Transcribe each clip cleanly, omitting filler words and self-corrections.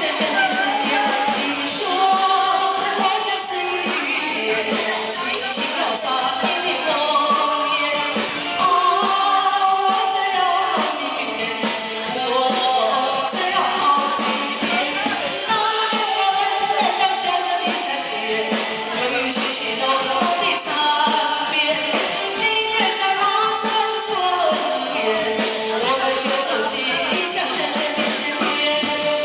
深深的思念。你说我像是雨点，轻轻飘洒你的容颜。啊，我醉了好几遍，我醉了好几遍。那年我们来到小小的山巅，由于熙熙攘攘的山边，你开上那层春天，我们就走进你乡深深的思念。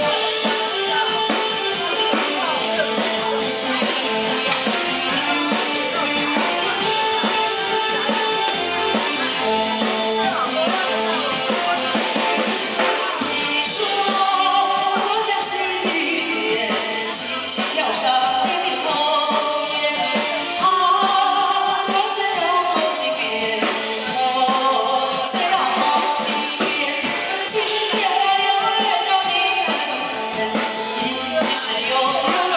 你说我像是雨点，轻轻飘上你的容颜。啊，我醉了好几遍，我醉了好几遍。今天我又来到你门，你是永远。